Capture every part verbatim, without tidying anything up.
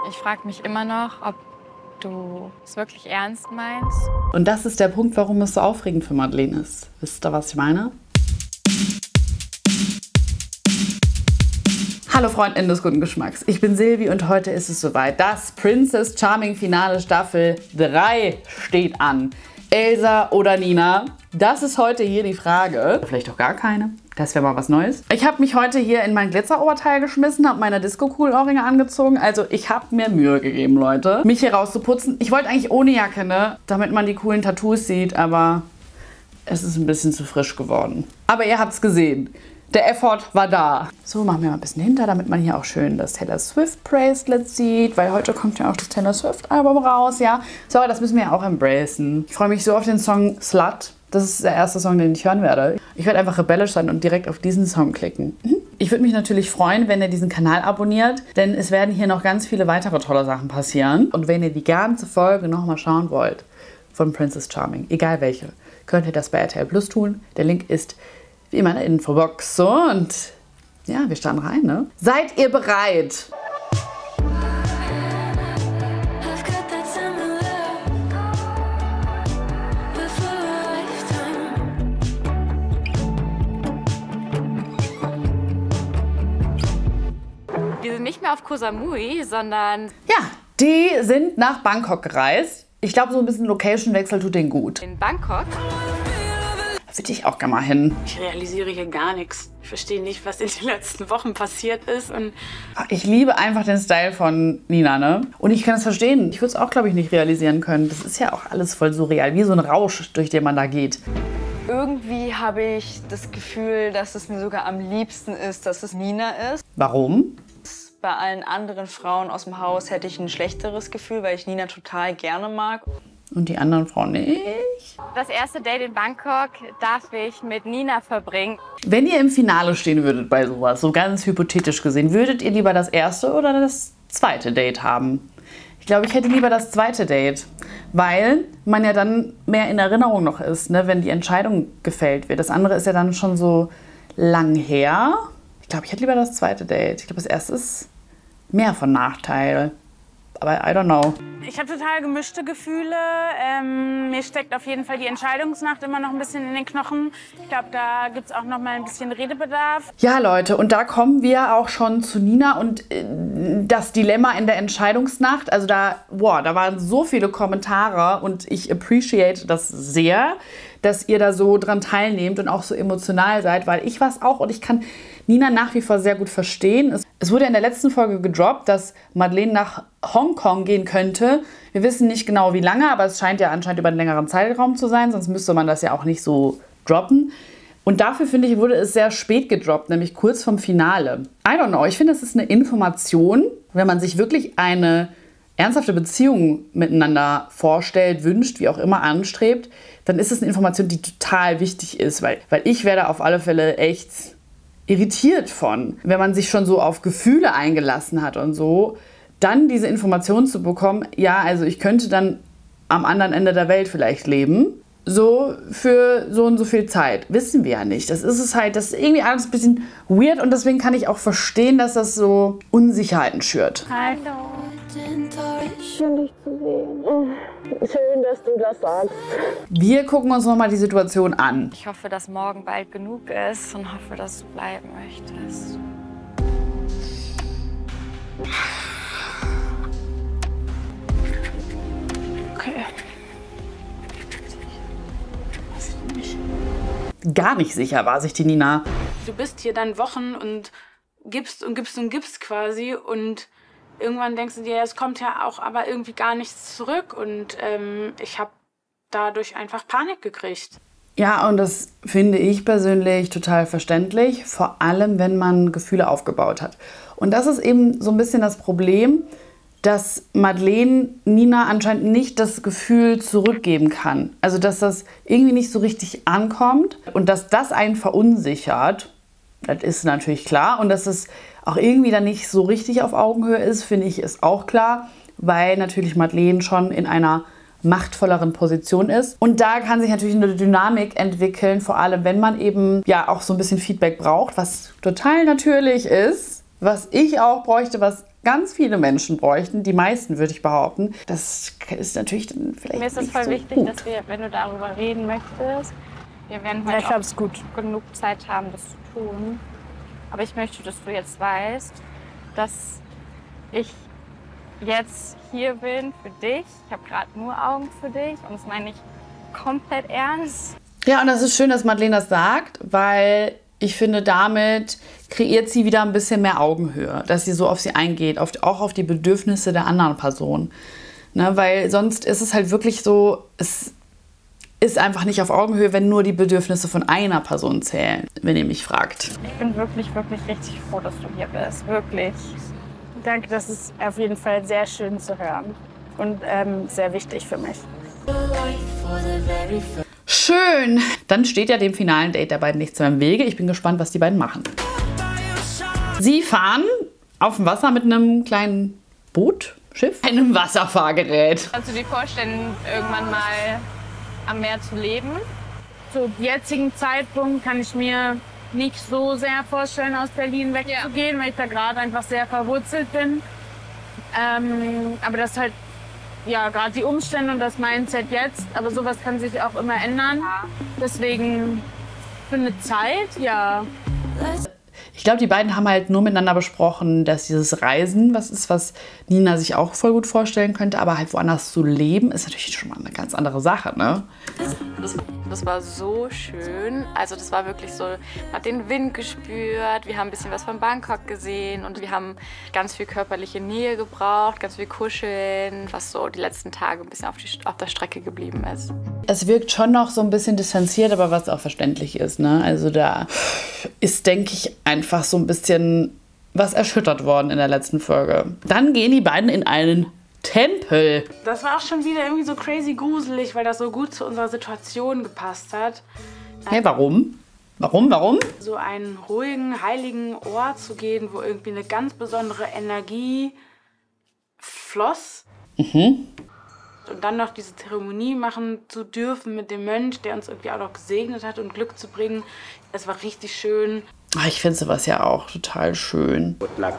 Ich frage mich immer noch, ob du es wirklich ernst meinst. Und das ist der Punkt, warum es so aufregend für Madeleine ist. Wisst ihr, was ich meine? Hallo Freundinnen des guten Geschmacks, ich bin Silvi und heute ist es soweit. Das Princess Charming Finale Staffel drei steht an. Elsa oder Nina? Das ist heute hier die Frage. Vielleicht auch gar keine. Das wäre mal was Neues. Ich habe mich heute hier in mein Glitzeroberteil geschmissen, habe meine Disco-Cool-Ohrringe angezogen. Also ich habe mir Mühe gegeben, Leute, mich hier rauszuputzen. Ich wollte eigentlich ohne Jacke, ne? Damit man die coolen Tattoos sieht, aber es ist ein bisschen zu frisch geworden. Aber ihr habt es gesehen. Der Effort war da. So, machen wir mal ein bisschen hinter, damit man hier auch schön das Taylor Swift Bracelet sieht, weil heute kommt ja auch das Taylor Swift Album raus, ja. So, das müssen wir ja auch embracen. Ich freue mich so auf den Song Slut. Das ist der erste Song, den ich hören werde. Ich werde einfach rebellisch sein und direkt auf diesen Song klicken. Ich würde mich natürlich freuen, wenn ihr diesen Kanal abonniert, denn es werden hier noch ganz viele weitere tolle Sachen passieren. Und wenn ihr die ganze Folge nochmal schauen wollt von Princess Charming, egal welche, könnt ihr das bei R T L Plus tun. Der Link ist wie immer in der Infobox. So, und ja, wir starten rein, ne? Seid ihr bereit? Wir sind nicht mehr auf Koh Samui, sondern... Ja, die sind nach Bangkok gereist. Ich glaube, so ein bisschen Location-Wechsel tut denen gut. in Bangkok. Da würde ich auch gerne mal hin. Ich realisiere hier gar nichts. Ich verstehe nicht, was in den letzten Wochen passiert ist. Und Ich liebe einfach den Style von Nina, ne? Und ich kann es verstehen. Ich würde es auch, glaube ich, nicht realisieren können. Das ist ja auch alles voll surreal, wie so ein Rausch, durch den man da geht. Irgendwie habe ich das Gefühl, dass es mir sogar am liebsten ist, dass es Nina ist. Warum? Bei allen anderen Frauen aus dem Haus hätte ich ein schlechteres Gefühl, weil ich Nina total gerne mag. Und die anderen Frauen nicht? Das erste Date in Bangkok darf ich mit Nina verbringen. Wenn ihr im Finale stehen würdet bei sowas, so ganz hypothetisch gesehen, würdet ihr lieber das erste oder das zweite Date haben? Ich glaube, ich hätte lieber das zweite Date, weil man ja dann mehr in Erinnerung noch ist, ne, wenn die Entscheidung gefällt wird. Das andere ist ja dann schon so lang her. Ich glaube, ich hätte lieber das zweite Date. Ich glaube, das erste ist mehr von Nachteil. Aber I don't know. ich habe total gemischte Gefühle. Ähm, mir steckt auf jeden Fall die Entscheidungsnacht immer noch ein bisschen in den Knochen. Ich glaube, da gibt es auch noch mal ein bisschen Redebedarf. Ja, Leute, und da kommen wir auch schon zu Nina und äh, das Dilemma in der Entscheidungsnacht. Also da, boah, da waren so viele Kommentare und ich appreciate das sehr, dass ihr da so dran teilnehmt und auch so emotional seid, weil ich war es auch und ich kann Nina nach wie vor sehr gut verstehen. Es, es wurde in der letzten Folge gedroppt, dass Madeleine nach Hongkong gehen könnte. Wir wissen nicht genau wie lange, aber es scheint ja anscheinend über einen längeren Zeitraum zu sein, sonst müsste man das ja auch nicht so droppen. Und dafür, finde ich, wurde es sehr spät gedroppt, nämlich kurz vom Finale. I don't know, ich finde, es ist eine Information, wenn man sich wirklich eine ernsthafte Beziehung miteinander vorstellt, wünscht, wie auch immer anstrebt, dann ist es eine Information, die total wichtig ist, weil, weil ich werde auf alle Fälle echt irritiert von, wenn man sich schon so auf Gefühle eingelassen hat und so, dann diese Information zu bekommen, ja, also ich könnte dann am anderen Ende der Welt vielleicht leben, so für so und so viel Zeit. Wissen wir ja nicht. Das ist es halt, das ist irgendwie alles ein bisschen weird und deswegen kann ich auch verstehen, dass das so Unsicherheiten schürt. Hallo. Schön, dich zu sehen. Schön, dass du das sagst. Wir gucken uns nochmal die Situation an. Ich hoffe, dass morgen bald genug ist und hoffe, dass du bleiben möchtest. Okay. Gar nicht sicher war sich die Nina. Du bist hier dann Wochen und gibst und gibst und gibst quasi und irgendwann denkst du dir, es kommt ja auch aber irgendwie gar nichts zurück und ähm, ich habe dadurch einfach Panik gekriegt. Ja, und das finde ich persönlich total verständlich, vor allem wenn man Gefühle aufgebaut hat. Und das ist eben so ein bisschen das Problem, dass Madeleine Nina anscheinend nicht das Gefühl zurückgeben kann. Also dass das irgendwie nicht so richtig ankommt und dass das einen verunsichert, das ist natürlich klar. Und dass es auch irgendwie dann nicht so richtig auf Augenhöhe ist, finde ich, ist auch klar, weil natürlich Madeleine schon in einer machtvolleren Position ist. Und da kann sich natürlich eine Dynamik entwickeln, vor allem wenn man eben ja auch so ein bisschen Feedback braucht, was total natürlich ist, was ich auch bräuchte, was ganz viele Menschen bräuchten, die meisten würde ich behaupten, das ist natürlich dann vielleicht Mir ist es nicht voll so wichtig, gut. dass wir, wenn du darüber reden möchtest, wir werden heute Ja, auch ich gut. genug Zeit haben, das zu tun. Aber ich möchte, dass du jetzt weißt, dass ich jetzt hier bin für dich. Ich habe gerade nur Augen für dich und das meine ich komplett ernst. Ja, und das ist schön, dass Madeleine das sagt, weil ich finde, damit kreiert sie wieder ein bisschen mehr Augenhöhe, dass sie so auf sie eingeht, auf, auch auf die Bedürfnisse der anderen Person. Ne, weil sonst ist es halt wirklich so, es ist einfach nicht auf Augenhöhe, wenn nur die Bedürfnisse von einer Person zählen, wenn ihr mich fragt. Ich bin wirklich, wirklich richtig froh, dass du hier bist. Wirklich. Danke, das ist auf jeden Fall sehr schön zu hören und ähm, sehr wichtig für mich. Schön. Dann steht ja dem finalen Date der beiden nichts mehr im Wege. Ich bin gespannt, was die beiden machen. Sie fahren auf dem Wasser mit einem kleinen Boot, Schiff, einem Wasserfahrgerät. Kannst du dir vorstellen, irgendwann mal am Meer zu leben? Zu jetzigen Zeitpunkt kann ich mir nicht so sehr vorstellen, aus Berlin wegzugehen, weil ich da gerade einfach sehr verwurzelt bin. Ähm, aber das ist halt ja gerade die Umstände und das Mindset jetzt. Aber sowas kann sich auch immer ändern. Deswegen für eine Zeit, ja. Ich glaube, die beiden haben halt nur miteinander besprochen, dass dieses Reisen was ist, was Nina sich auch voll gut vorstellen könnte. Aber halt woanders zu leben, ist natürlich schon mal eine ganz andere Sache, ne? Das, das war so schön. Also das war wirklich so, man hat den Wind gespürt, wir haben ein bisschen was von Bangkok gesehen und wir haben ganz viel körperliche Nähe gebraucht, ganz viel Kuscheln, was so die letzten Tage ein bisschen auf, die, auf der Strecke geblieben ist. Es wirkt schon noch so ein bisschen distanziert, aber was auch verständlich ist, ne? Also da ist, denke ich, einfach so ein bisschen was erschüttert worden in der letzten Folge. Dann gehen die beiden in einen Tempel. Das war auch schon wieder irgendwie so crazy gruselig, weil das so gut zu unserer Situation gepasst hat. Hey, warum? Warum, warum? So einen ruhigen, heiligen Ort zu gehen, wo irgendwie eine ganz besondere Energie floss. Mhm. Und dann noch diese Zeremonie machen zu dürfen mit dem Mönch, der uns irgendwie auch noch gesegnet hat und Glück zu bringen. Das war richtig schön. Ach, ich finde sowas ja auch total schön.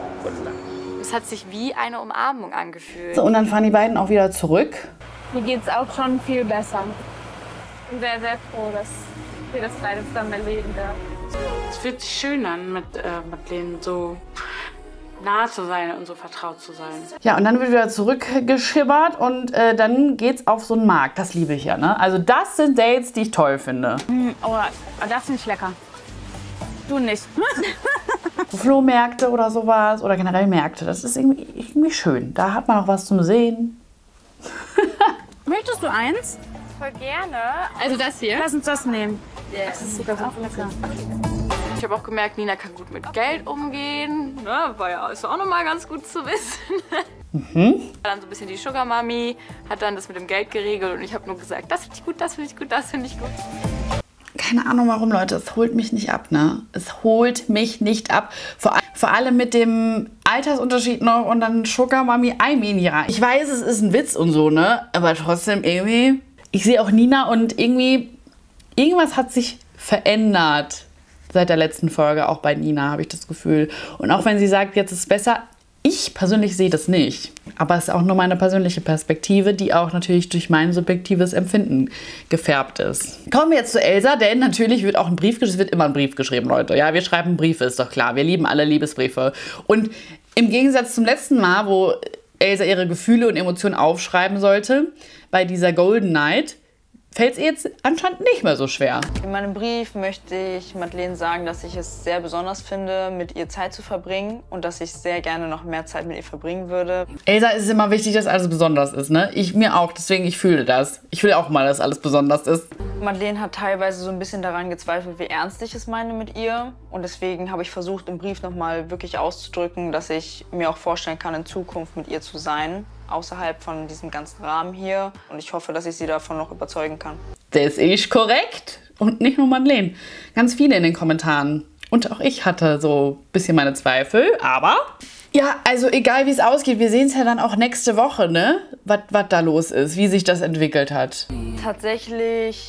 Es hat sich wie eine Umarmung angefühlt. So, und dann fahren die beiden auch wieder zurück. Mir geht's auch schon viel besser. Ich bin sehr, sehr froh, dass wir das beide zusammen erleben dürfen. Es fühlt sich schön an, mit äh, Madeleine so nah zu sein und so vertraut zu sein. Ja, und dann wird wieder zurückgeschibbert und äh, dann geht's auf so einen Markt. Das liebe ich ja, ne? Also das sind Dates, die ich toll finde. Oh, das finde ich lecker. Du nicht. Flohmärkte oder sowas oder generell Märkte, das ist irgendwie, irgendwie schön. Da hat man auch was zum Sehen. Möchtest du eins? Voll gerne. Also das hier? Lass uns das nehmen. Das ist super Auch lecker. Ich habe auch gemerkt, Nina kann gut mit Geld umgehen. Ne? War ja ist auch nochmal ganz gut zu wissen. Mhm. Dann so ein bisschen die Sugar Mami, hat dann das mit dem Geld geregelt und ich habe nur gesagt, das finde ich gut, das finde ich gut, das finde ich gut. Keine Ahnung warum, Leute, es holt mich nicht ab, ne? Es holt mich nicht ab. Vor, vor allem mit dem Altersunterschied noch und dann Sugar Mami, I mean, ja. Ich weiß, es ist ein Witz und so, ne? Aber trotzdem irgendwie, ich sehe auch Nina und irgendwie, irgendwas hat sich verändert seit der letzten Folge, auch bei Nina, habe ich das Gefühl. Und auch wenn sie sagt, jetzt ist es besser, ich persönlich sehe das nicht. Aber es ist auch nur meine persönliche Perspektive, die auch natürlich durch mein subjektives Empfinden gefärbt ist. Kommen wir jetzt zu Elsa, denn natürlich wird auch ein Brief geschrieben. Es wird immer ein Brief geschrieben, Leute. Ja, wir schreiben Briefe, ist doch klar. Wir lieben alle Liebesbriefe. Und im Gegensatz zum letzten Mal, wo Elsa ihre Gefühle und Emotionen aufschreiben sollte, bei dieser Golden Night, fällt es ihr jetzt anscheinend nicht mehr so schwer. In meinem Brief möchte ich Madeleine sagen, dass ich es sehr besonders finde, mit ihr Zeit zu verbringen und dass ich sehr gerne noch mehr Zeit mit ihr verbringen würde. Elsa ist es immer wichtig, dass alles besonders ist, ne? Ich mir auch, deswegen ich fühle das. Ich will auch mal, dass alles besonders ist. Madeleine hat teilweise so ein bisschen daran gezweifelt, wie ernst ich es meine mit ihr. Und deswegen habe ich versucht, im Brief nochmal wirklich auszudrücken, dass ich mir auch vorstellen kann, in Zukunft mit ihr zu sein. Außerhalb von diesem ganzen Rahmen hier. Und ich hoffe, dass ich sie davon noch überzeugen kann. Das ist korrekt. Und nicht nur Madeleine. Ganz viele in den Kommentaren. Und auch ich hatte so ein bisschen meine Zweifel, aber... Ja, also egal wie es ausgeht, wir sehen es ja dann auch nächste Woche, ne? Was da los ist, wie sich das entwickelt hat. Tatsächlich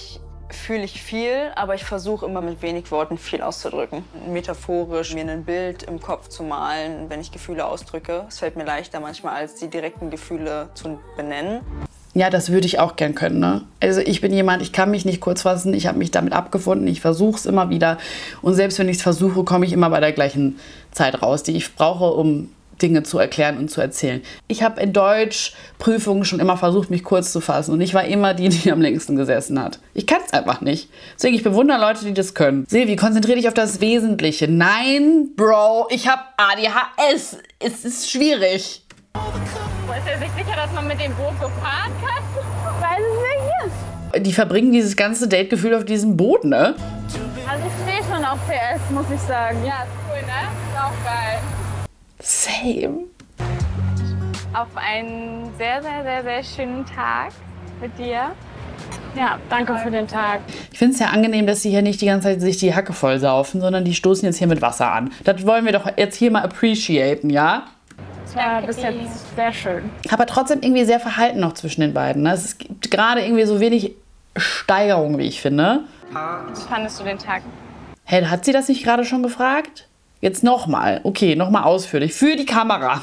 fühle ich viel, aber ich versuche immer mit wenig Worten viel auszudrücken. Metaphorisch mir ein Bild im Kopf zu malen, wenn ich Gefühle ausdrücke. Es fällt mir leichter manchmal, als die direkten Gefühle zu benennen. Ja, das würde ich auch gern können, ne? Also ich bin jemand, ich kann mich nicht kurz fassen, ich habe mich damit abgefunden, ich versuche es immer wieder. Und selbst wenn ich es versuche, komme ich immer bei der gleichen Zeit raus, die ich brauche, um Dinge zu erklären und zu erzählen. Ich habe in Deutschprüfungen schon immer versucht, mich kurz zu fassen. Und ich war immer die, die am längsten gesessen hat. Ich kann es einfach nicht. Deswegen, ich bewundere Leute, die das können. Silvi, konzentriere dich auf das Wesentliche. Nein, Bro, ich habe A D H S. Es ist schwierig. Ist er sich sicher, dass man mit dem Boot so fahren kann? Weiß es nicht. Die verbringen dieses ganze Dategefühl auf diesem Boot, ne? Also ich stehe schon auf P S, muss ich sagen. Ja, ist cool, ne? Ist auch geil. Same. Auf einen sehr, sehr, sehr, sehr schönen Tag mit dir. Ja, danke für den Tag. Ich finde es ja angenehm, dass sie hier nicht die ganze Zeit sich die Hacke voll saufen, sondern die stoßen jetzt hier mit Wasser an. Das wollen wir doch jetzt hier mal appreciaten, ja? Das war bis jetzt sehr schön. Aber trotzdem irgendwie sehr verhalten noch zwischen den beiden. Ne? Es gibt gerade irgendwie so wenig Steigerung, wie ich finde. Wie fandest du den Tag? Hey, hat sie das nicht gerade schon gefragt? Jetzt nochmal. Okay, nochmal ausführlich. Für die Kamera.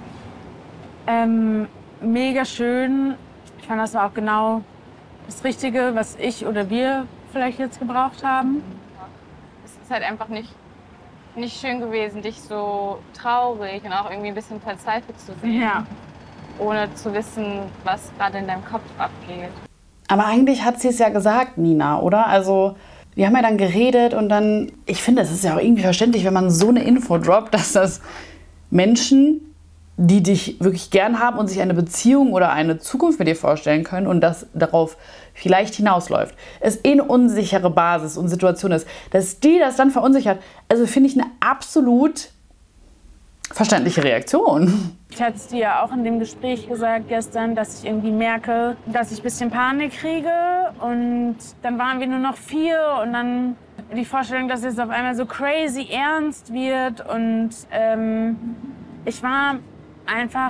Ähm, mega schön. Ich fand, das war auch genau das Richtige, was ich oder wir vielleicht jetzt gebraucht haben. Es ist halt einfach nicht, nicht schön gewesen, dich so traurig und auch irgendwie ein bisschen verzweifelt zu sehen. Ja. Ohne zu wissen, was gerade in deinem Kopf abgeht. Aber eigentlich hat sie es ja gesagt, Nina, oder? Also, wir haben ja dann geredet und dann, ich finde, es ist ja auch irgendwie verständlich, wenn man so eine Info droppt, dass das Menschen, die dich wirklich gern haben und sich eine Beziehung oder eine Zukunft mit dir vorstellen können und das darauf vielleicht hinausläuft, es eh eine unsichere Basis und Situation ist, dass die das dann verunsichert, also finde ich eine absolut verständliche Reaktion. Ich hatte es dir ja auch in dem Gespräch gesagt gestern, dass ich irgendwie merke, dass ich ein bisschen Panik kriege. Und dann waren wir nur noch vier und dann die Vorstellung, dass es auf einmal so crazy ernst wird. Und ähm, ich war einfach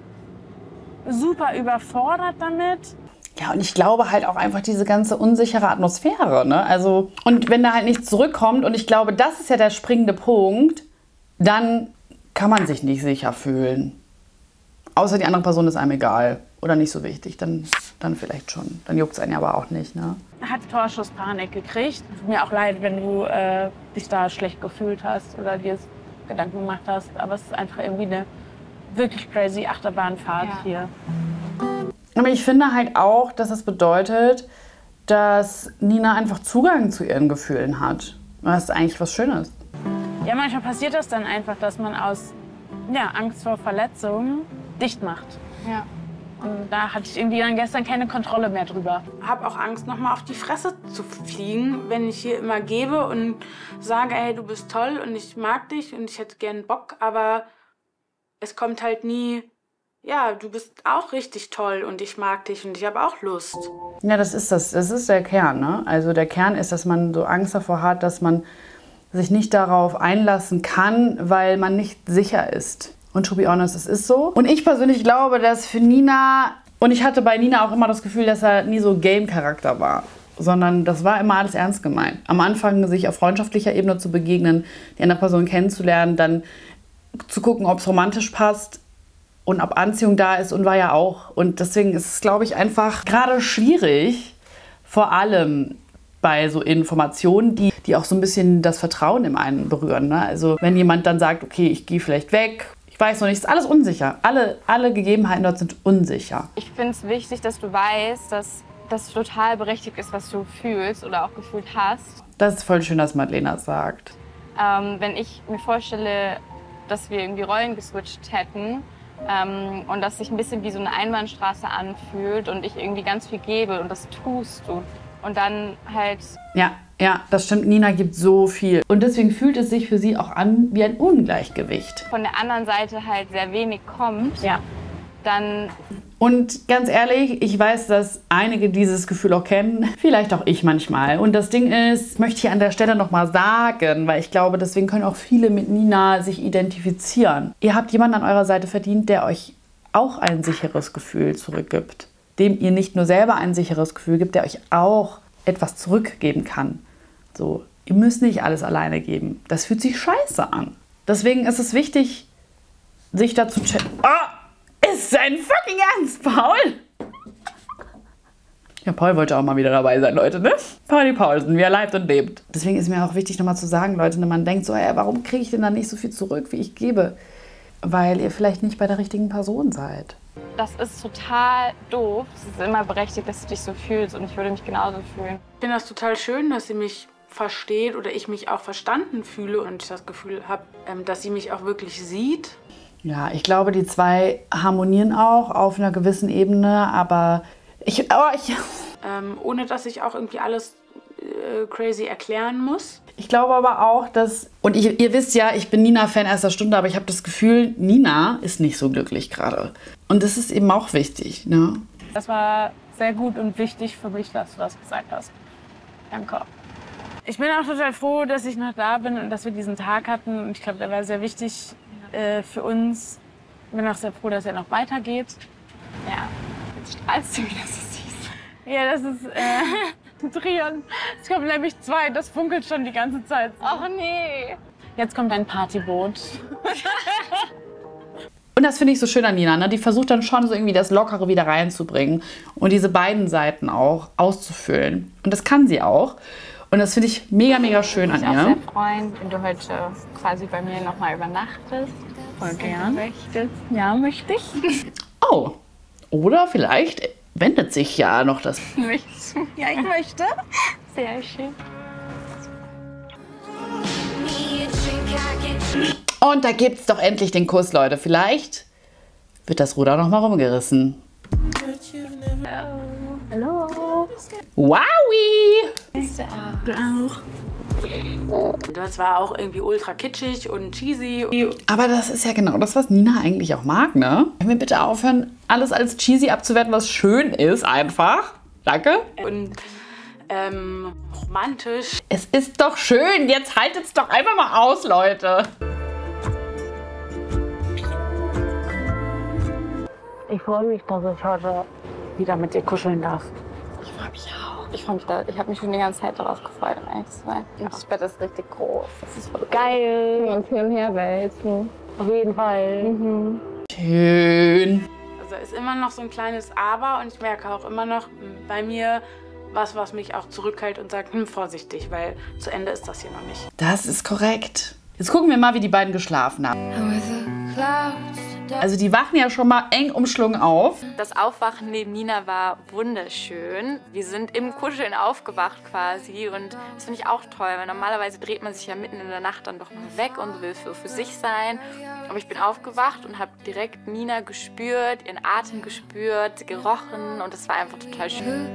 super überfordert damit. Ja, und ich glaube halt auch einfach diese ganze unsichere Atmosphäre, ne? Also, und wenn da halt nichts zurückkommt, und ich glaube, das ist ja der springende Punkt, dann kann man sich nicht sicher fühlen. Außer die andere Person ist einem egal oder nicht so wichtig, dann, dann vielleicht schon. Dann juckt es einen aber auch nicht, ne? Er hat Torschusspanik gekriegt. Tut mir auch leid, wenn du äh, dich da schlecht gefühlt hast oder dir Gedanken gemacht hast. Aber es ist einfach irgendwie eine wirklich crazy Achterbahnfahrt ja. hier. Aber ich finde halt auch, dass das bedeutet, dass Nina einfach Zugang zu ihren Gefühlen hat. Das ist eigentlich was Schönes. Ja, manchmal passiert das dann einfach, dass man aus ja, Angst vor Verletzungen dicht macht. Ja. Und da hatte ich irgendwie dann gestern keine Kontrolle mehr drüber. Ich habe auch Angst, noch mal auf die Fresse zu fliegen, wenn ich hier immer gebe und sage, ey, du bist toll und ich mag dich und ich hätte gern Bock, aber es kommt halt nie, ja, du bist auch richtig toll und ich mag dich und ich habe auch Lust. Ja, das ist das. Das ist der Kern, ne? Also der Kern ist, dass man so Angst davor hat, dass man sich nicht darauf einlassen kann, weil man nicht sicher ist. Und to be honest, es ist so. Und ich persönlich glaube, dass für Nina, und ich hatte bei Nina auch immer das Gefühl, dass er nie so Game-Charakter war, sondern das war immer alles ernst gemeint. Am Anfang sich auf freundschaftlicher Ebene zu begegnen, die andere Person kennenzulernen, dann zu gucken, ob es romantisch passt und ob Anziehung da ist, und war ja auch. Und deswegen ist es, glaube ich, einfach gerade schwierig, vor allem bei so Informationen, die, die auch so ein bisschen das Vertrauen im einen berühren. Ne? Also wenn jemand dann sagt, okay, ich gehe vielleicht weg, ich weiß noch nicht, ist alles unsicher. Alle, alle Gegebenheiten dort sind unsicher. Ich finde es wichtig, dass du weißt, dass das total berechtigt ist, was du fühlst oder auch gefühlt hast. Das ist voll schön, dass Madlena sagt. Ähm, wenn ich mir vorstelle, dass wir irgendwie Rollen geswitcht hätten ähm, und dass sich ein bisschen wie so eine Einbahnstraße anfühlt und ich irgendwie ganz viel gebe und das tust du. Und dann halt... Ja, ja, das stimmt. Nina gibt so viel. Und deswegen fühlt es sich für sie auch an wie ein Ungleichgewicht. Von der anderen Seite halt sehr wenig kommt, ja. Dann... Und ganz ehrlich, ich weiß, dass einige dieses Gefühl auch kennen. Vielleicht auch ich manchmal. Und das Ding ist, möchte ich an der Stelle nochmal sagen, weil ich glaube, deswegen können auch viele mit Nina sich identifizieren. Ihr habt jemanden an eurer Seite verdient, der euch auch ein sicheres Gefühl zurückgibt. Dem ihr nicht nur selber ein sicheres Gefühl gibt, der euch auch etwas zurückgeben kann. So, ihr müsst nicht alles alleine geben. Das fühlt sich scheiße an. Deswegen ist es wichtig, sich dazu zu checken. Oh, ist sein fucking Ernst, Paul? Ja, Paul wollte auch mal wieder dabei sein, Leute, ne? Pauli Paulsen, wie er lebt und lebt. Deswegen ist mir auch wichtig, nochmal zu sagen, Leute, wenn man denkt so, ey, warum kriege ich denn da nicht so viel zurück, wie ich gebe? Weil ihr vielleicht nicht bei der richtigen Person seid. Das ist total doof. Es ist immer berechtigt, dass du dich so fühlst und ich würde mich genauso fühlen. Ich finde das total schön, dass sie mich versteht oder ich mich auch verstanden fühle und ich das Gefühl habe, dass sie mich auch wirklich sieht. Ja, ich glaube, die zwei harmonieren auch auf einer gewissen Ebene, aber ich... Oh, ich ähm, ohne, dass ich auch irgendwie alles äh, crazy erklären muss. Ich glaube aber auch, dass... Und ich, ihr wisst ja, ich bin Nina-Fan erster Stunde, aber ich habe das Gefühl, Nina ist nicht so glücklich gerade. Und das ist eben auch wichtig, ne? Das war sehr gut und wichtig für mich, dass du das gesagt hast. Danke. Ich bin auch total froh, dass ich noch da bin und dass wir diesen Tag hatten. Und ich glaube, der war sehr wichtig äh, für uns. Ich bin auch sehr froh, dass er noch weitergeht. Ja, jetzt strahlst du wieder so süß. Ja, das ist äh, Trion. Es kommt nämlich zwei, das funkelt schon die ganze Zeit. Ach nee. Jetzt kommt ein Partyboot. Und das finde ich so schön an Nina, ne? Die versucht dann schon so irgendwie das Lockere wieder reinzubringen und diese beiden Seiten auch auszufüllen. Und das kann sie auch. Und das finde ich mega, mega schön an ihr. Ich würde mich auch sehr freuen, wenn du heute quasi bei mir noch mal übernachtest. Voll gern. Möchtest. Ja, möchte ich. Oh, oder vielleicht wendet sich ja noch das. Möchtest du? Ja, ich möchte. Sehr schön. Und da gibt's doch endlich den Kuss, Leute. Vielleicht wird das Ruder noch mal rumgerissen. Hallo. Wowie! Du auch. Das war auch irgendwie ultra kitschig und cheesy. Aber das ist ja genau das, was Nina eigentlich auch mag, ne? Können wir bitte aufhören, alles als cheesy abzuwerten, was schön ist, einfach? Danke. Und ähm, romantisch. Es ist doch schön. Jetzt haltet's doch einfach mal aus, Leute. Ich freue mich, dass ich heute wieder mit dir kuscheln darf. Ich freue mich auch. Ich freue mich da. Ich habe mich schon die ganze Zeit darauf gefreut, um ehrlich zu sein. Und das Bett ist richtig groß. Das ist voll geil. Wir uns hin und her wälzen. Auf jeden Fall. Mhm. Schön. Also ist immer noch so ein kleines Aber und ich merke auch immer noch bei mir was, was mich auch zurückhält und sagt, hm, vorsichtig, weil zu Ende ist das hier noch nicht. Das ist korrekt. Jetzt gucken wir mal, wie die beiden geschlafen haben. Also die wachen ja schon mal eng umschlungen auf. Das Aufwachen neben Nina war wunderschön. Wir sind im Kuscheln aufgewacht quasi und das finde ich auch toll, weil normalerweise dreht man sich ja mitten in der Nacht dann doch mal weg und will für, für sich sein. Aber ich bin aufgewacht und habe direkt Nina gespürt, ihren Atem gespürt, gerochen und es war einfach total schön.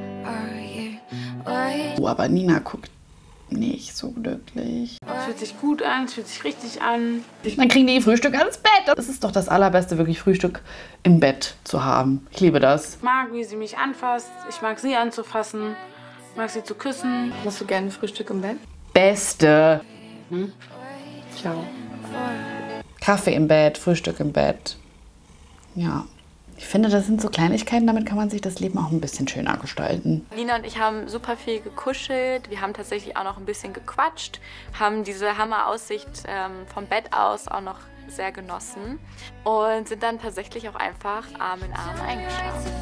Oh, aber Nina guckt nicht so glücklich. Es fühlt sich gut an, es fühlt sich richtig an. Dann kriegen die Frühstück ans Bett. Das ist doch das Allerbeste, wirklich Frühstück im Bett zu haben. Ich liebe das. Ich mag, wie sie mich anfasst. Ich mag sie anzufassen. Ich mag sie zu küssen. Hast du gerne Frühstück im Bett? Beste. Hm? Ciao. Kaffee im Bett, Frühstück im Bett. Ja. Ich finde, das sind so Kleinigkeiten, damit kann man sich das Leben auch ein bisschen schöner gestalten. Nina und ich haben super viel gekuschelt. Wir haben tatsächlich auch noch ein bisschen gequatscht, haben diese Hammeraussicht ähm, vom Bett aus auch noch sehr genossen und sind dann tatsächlich auch einfach Arm in Arm eingeschlafen.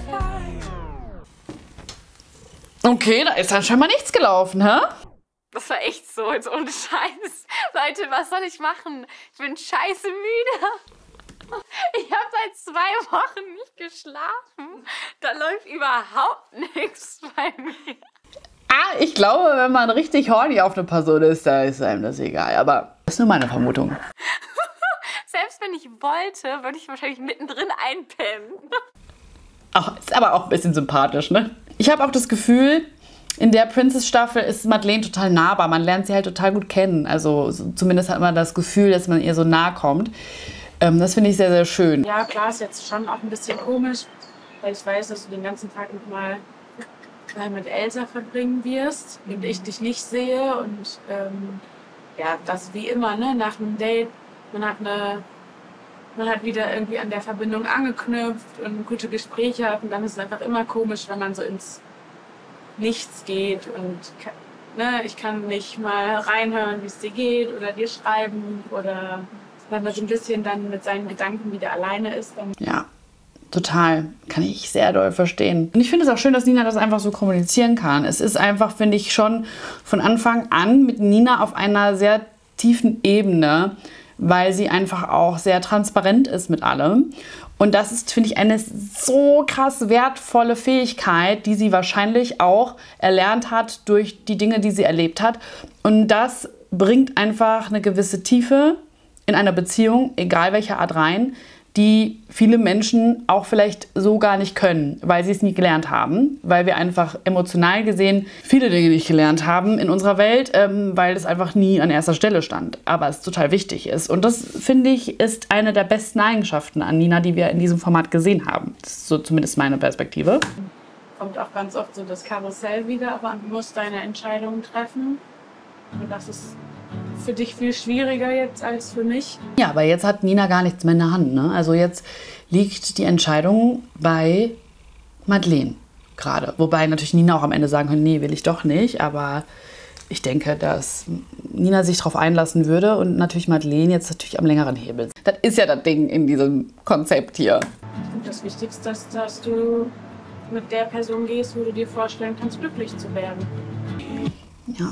Okay, da ist dann scheinbar nichts gelaufen, hä? Das war echt so, jetzt ohne Scheiß. Leute, was soll ich machen? Ich bin scheiße müde. Ich habe seit zwei Wochen nicht geschlafen. Da läuft überhaupt nichts bei mir. Ah, ich glaube, wenn man richtig horny auf eine Person ist, da ist einem das egal. Aber das ist nur meine Vermutung. Selbst wenn ich wollte, würde ich wahrscheinlich mittendrin einpennen. Ach, ist aber auch ein bisschen sympathisch, ne? Ich habe auch das Gefühl, in der Princess-Staffel ist Madeleine total nahbar. Man lernt sie halt total gut kennen. Also so, zumindest hat man das Gefühl, dass man ihr so nahe kommt. Ähm, das finde ich sehr, sehr schön. Ja, klar, ist jetzt schon auch ein bisschen komisch, weil ich weiß, dass du den ganzen Tag noch mal mit Elsa verbringen wirst und ich dich nicht sehe. Und ähm, ja, das wie immer, ne? Nach einem Date, man hat, eine, man hat wieder irgendwie an der Verbindung angeknüpft und gute Gespräche hat. Und dann ist es einfach immer komisch, wenn man so ins nichts geht und ne, ich kann nicht mal reinhören, wie es dir geht oder dir schreiben oder wenn man so ein bisschen dann mit seinen Gedanken wieder alleine ist. Dann ja, total. Kann ich sehr doll verstehen. Und ich finde es auch schön, dass Nina das einfach so kommunizieren kann. Es ist einfach, finde ich, schon von Anfang an mit Nina auf einer sehr tiefen Ebene, weil sie einfach auch sehr transparent ist mit allem. Und das ist, finde ich, eine so krass wertvolle Fähigkeit, die sie wahrscheinlich auch erlernt hat durch die Dinge, die sie erlebt hat. Und das bringt einfach eine gewisse Tiefe in einer Beziehung, egal welcher Art rein, die viele Menschen auch vielleicht so gar nicht können, weil sie es nie gelernt haben, weil wir einfach emotional gesehen viele Dinge nicht gelernt haben in unserer Welt, ähm, weil es einfach nie an erster Stelle stand, aber es total wichtig ist. Und das, finde ich, ist eine der besten Eigenschaften an Nina, die wir in diesem Format gesehen haben. Das ist so zumindest meine Perspektive. kommt auch ganz oft so das Karussell wieder, aber du musst deine Entscheidungen treffen. Und das ist für dich viel schwieriger jetzt als für mich. Ja, aber jetzt hat Nina gar nichts mehr in der Hand. Ne? Also jetzt liegt die Entscheidung bei Madeleine gerade. Wobei natürlich Nina auch am Ende sagen kann, nee, will ich doch nicht. Aber ich denke, dass Nina sich darauf einlassen würde und natürlich Madeleine jetzt natürlich am längeren Hebel. Das ist ja das Ding in diesem Konzept hier. Und das Wichtigste ist, dass du mit der Person gehst, wo du dir vorstellen kannst, glücklich zu werden. Ja.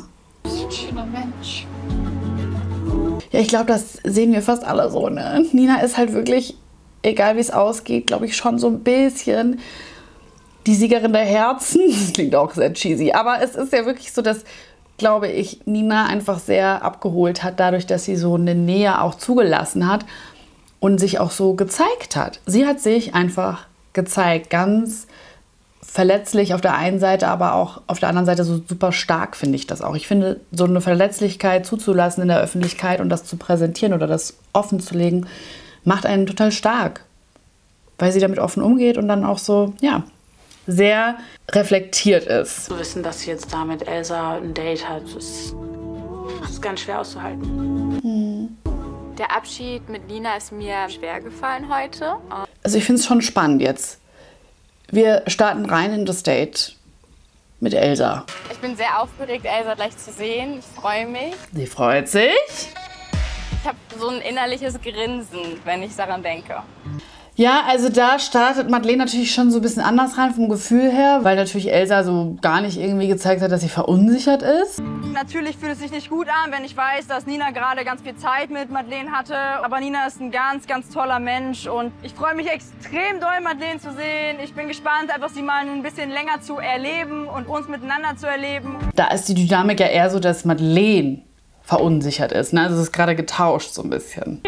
Ja, ich glaube, das sehen wir fast alle so, ne? Nina ist halt wirklich, egal wie es ausgeht, glaube ich, schon so ein bisschen die Siegerin der Herzen. Das klingt auch sehr cheesy, aber es ist ja wirklich so, dass, glaube ich, Nina einfach sehr abgeholt hat, dadurch, dass sie so eine Nähe auch zugelassen hat und sich auch so gezeigt hat. Sie hat sich einfach gezeigt, ganz verletzlich auf der einen Seite, aber auch auf der anderen Seite so super stark, finde ich das auch. Ich finde, so eine Verletzlichkeit zuzulassen in der Öffentlichkeit und das zu präsentieren oder das offen zu legen, macht einen total stark, weil sie damit offen umgeht und dann auch so, ja, sehr reflektiert ist. Zu wissen, dass sie jetzt da mit Elsa ein Date hat, ist, ist ganz schwer auszuhalten. Hm. Der Abschied mit Nina ist mir schwer gefallen heute. Also ich finde es schon spannend jetzt. Wir starten rein in das Date mit Elsa. Ich bin sehr aufgeregt, Elsa gleich zu sehen. Ich freue mich. Sie freut sich. Ich habe so ein innerliches Grinsen, wenn ich daran denke. Ja, also da startet Madeleine natürlich schon so ein bisschen anders rein vom Gefühl her, weil natürlich Elsa so gar nicht irgendwie gezeigt hat, dass sie verunsichert ist. Natürlich fühlt es sich nicht gut an, wenn ich weiß, dass Nina gerade ganz viel Zeit mit Madeleine hatte. Aber Nina ist ein ganz, ganz toller Mensch und ich freue mich extrem doll, Madeleine zu sehen. Ich bin gespannt, einfach sie mal ein bisschen länger zu erleben und uns miteinander zu erleben. Da ist die Dynamik ja eher so, dass Madeleine verunsichert ist. Ne? Also es ist gerade getauscht so ein bisschen.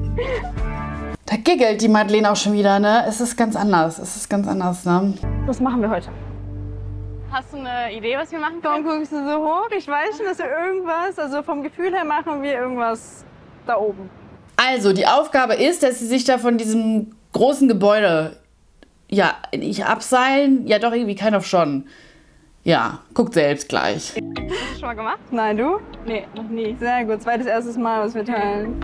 Da giggelt die Madeleine auch schon wieder, ne? Es ist ganz anders, es ist ganz anders, ne? Was machen wir heute? Hast du eine Idee, was wir machen können? Warum guckst du so hoch? Ich weiß schon, dass wir irgendwas, also vom Gefühl her machen wir irgendwas da oben. Also, die Aufgabe ist, dass sie sich da von diesem großen Gebäude, ja, nicht abseilen, ja doch irgendwie kind of schon. Ja, guckt selbst gleich. Hast du schon mal gemacht? Nein, du? Nee, noch nie. Sehr gut, zweites, erstes Mal, was wir teilen.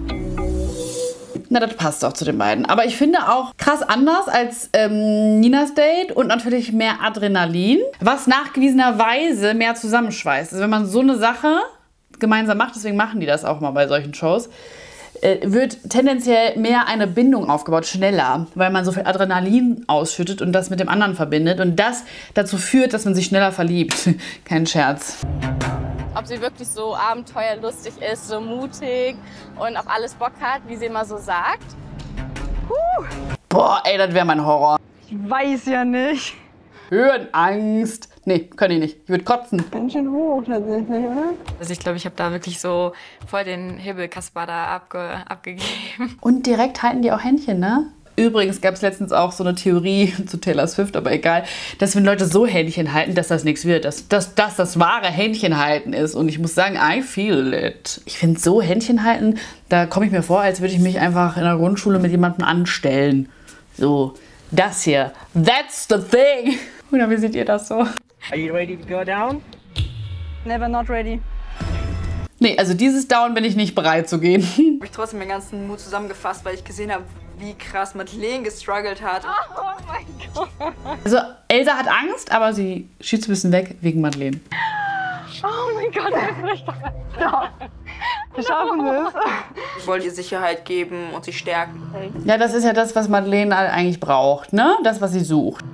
Na, das passt auch zu den beiden. Aber ich finde auch krass anders als ähm, Ninas Date und natürlich mehr Adrenalin, was nachgewiesenerweise mehr zusammenschweißt. Also wenn man so eine Sache gemeinsam macht, deswegen machen die das auch mal bei solchen Shows, äh, wird tendenziell mehr eine Bindung aufgebaut, schneller, weil man so viel Adrenalin ausschüttet und das mit dem anderen verbindet. Und das dazu führt, dass man sich schneller verliebt. Kein Scherz. Ob sie wirklich so abenteuerlustig ist, so mutig und auf alles Bock hat, wie sie immer so sagt. Huh. Boah, ey, das wäre mein Horror. Ich weiß ja nicht. Höhenangst. Nee, kann ich nicht. Ich würde kotzen. Ganz schön hoch tatsächlich, oder? Also ich glaube, ich habe da wirklich so voll den Hibbelkasper da abge abgegeben. Und direkt halten die auch Händchen, ne? Übrigens gab es letztens auch so eine Theorie zu Taylor Swift, aber egal, dass wenn Leute so Händchen halten, dass das nichts wird, dass das das, das wahre Händchenhalten ist. Und ich muss sagen, I feel it. Ich finde so Händchen halten, da komme ich mir vor, als würde ich mich einfach in der Grundschule mit jemandem anstellen. So, das hier, that's the thing. Oder wie seht ihr das so? Are you ready to go down? Never not ready. Nee, also dieses Down bin ich nicht bereit zu gehen. Habe ich trotzdem den ganzen Mut zusammengefasst, weil ich gesehen habe, wie krass Madeleine gestruggelt hat. Oh mein Gott. Also Elsa hat Angst, aber sie schießt ein bisschen weg wegen Madeleine. Oh mein Gott, das ist richtig. Wir schaffen es. Ich wollte ihr Sicherheit geben und sie stärken. Ja, das ist ja das, was Madeleine eigentlich braucht, ne? Das, was sie sucht.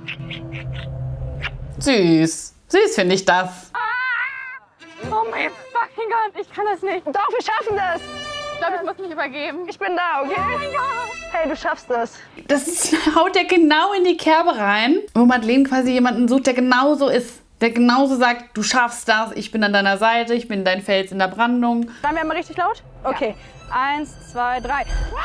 Süß. Süß finde ich das. Oh mein fucking Gott, ich kann das nicht. Doch, wir schaffen das. Ich glaube, ich muss mich übergeben. Ich bin da, okay? Oh mein Gott. Hey, du schaffst das. Das ist, haut der genau in die Kerbe rein, wo Madeleine quasi jemanden sucht, der genauso ist. Der genauso sagt, du schaffst das, ich bin an deiner Seite, ich bin dein Fels in der Brandung. Sagen wir mal richtig laut? Okay. Ja. Eins, zwei, drei.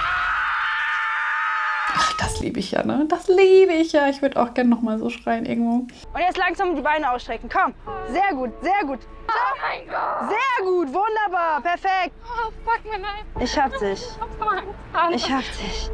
Ach, das liebe ich ja, ne? Das liebe ich ja. Ich würde auch gerne noch mal so schreien irgendwo. Und jetzt langsam die Beine ausstrecken. Komm. Sehr gut, sehr gut. Oh mein Gott. Sehr gut, wunderbar, perfekt. Oh, fuck mir leid. Ich hab dich. Ich hab dich.